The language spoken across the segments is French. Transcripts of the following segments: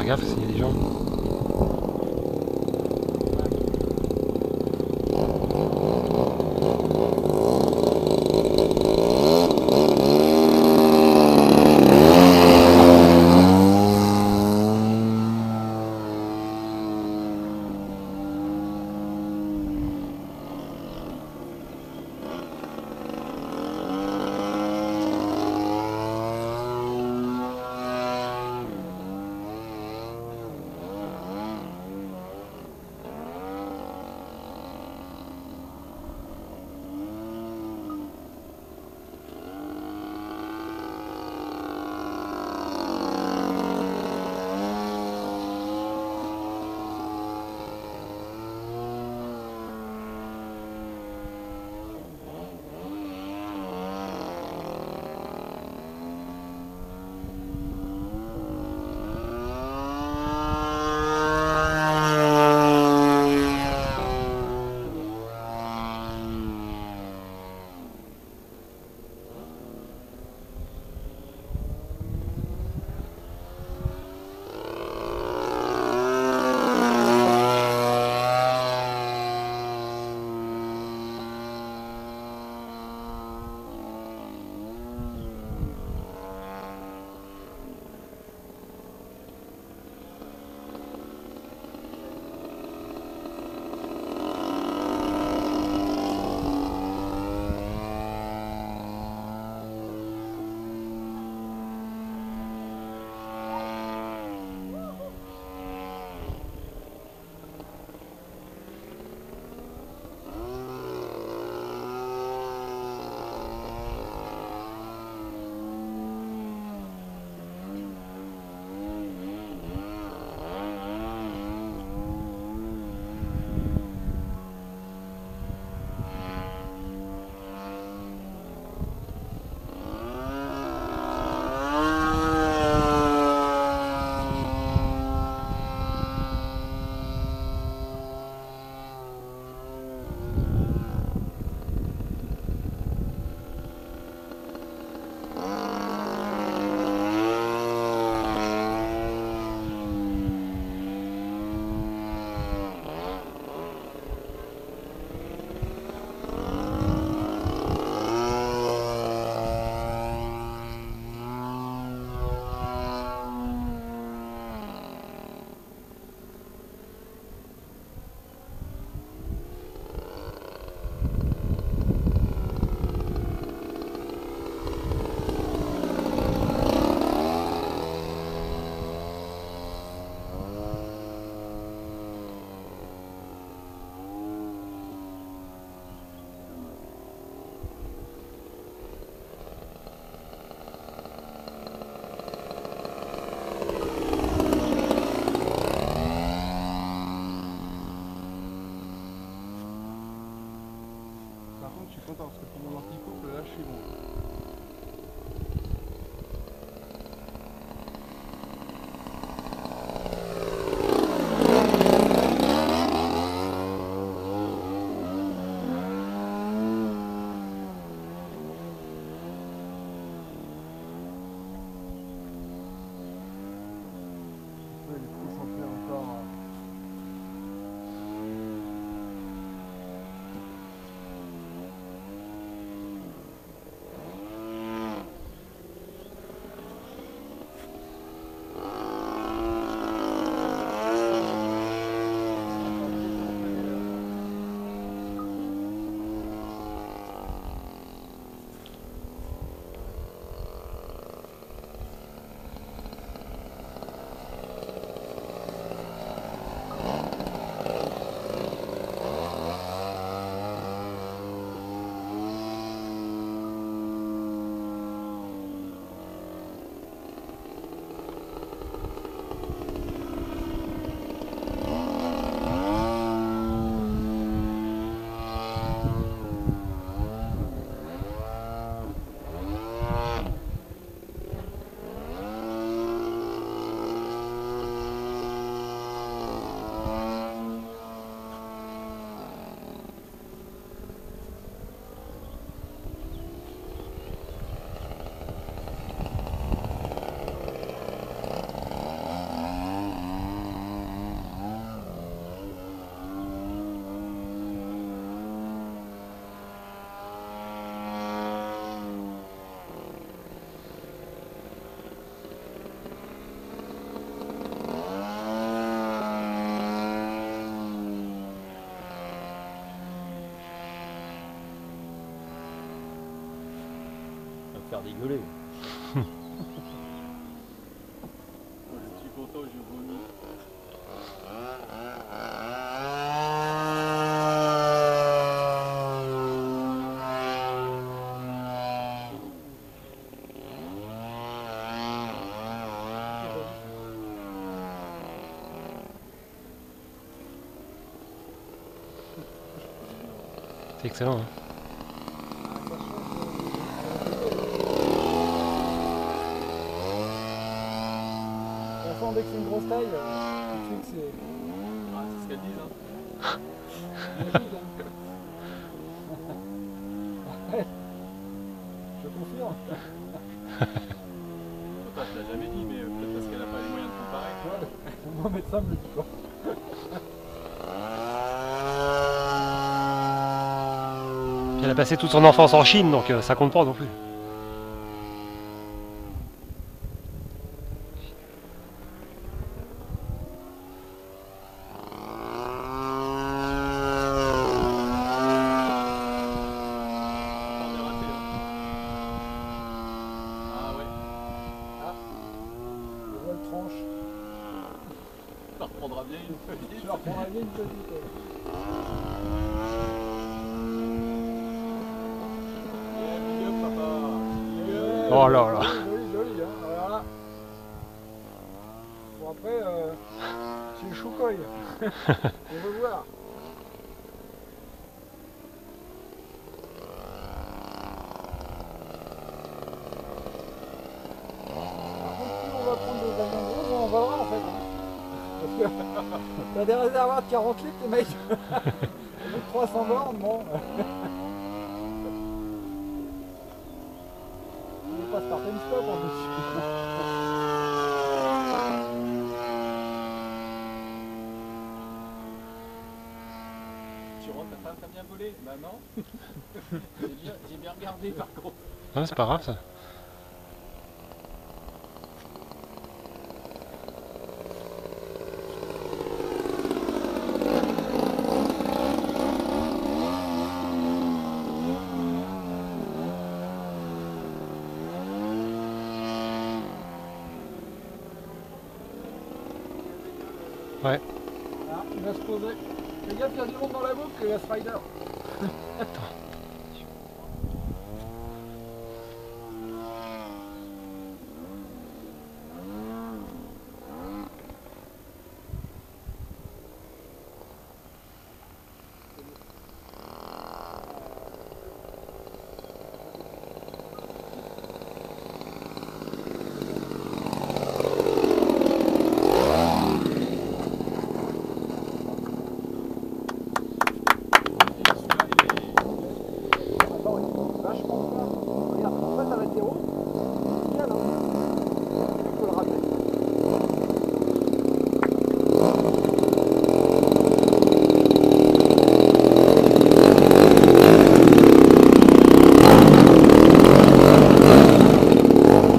gaffe s'il y a des gens. faire dégueuler. Je suis content, je vomis. C'est excellent. Hein. De toute façon, dès que c'est une grosse taille, tout de suite c'est... Ah, c'est ce qu'elles disent, hein. Je confirme. Toi, je l'ai jamais dit, mais peut-être parce qu'elle n'a pas les moyens de comparer. Mon médecin me le dit quoi. Puis elle a passé toute son enfance en Chine, donc ça compte pas non plus. Tranche. Tu leur prendras bien une petite. Tu leur prendras bien une petite. Oh là là. Joli, hein. Alors là. Bon après, c'est le choucoï. On veut voir. On va prendre des avions gros, on va voir en fait. Parce que t'as des réservoirs de 40 litres, les mecs. Au bout de 300 bornes, bon. On passe par stop en dessus. Tu rentres, t'as bien volé? Bah non. J'ai bien regardé par contre. Ah, c'est pas grave ça. Ouais. Ah, il va se poser. Fais gaffe, il y a du monde dans la boucle, il y a ce rider. Attends.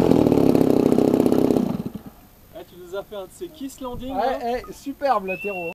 Tu nous as fait un de ces kiss landing. Ouais, superbe l'atterro.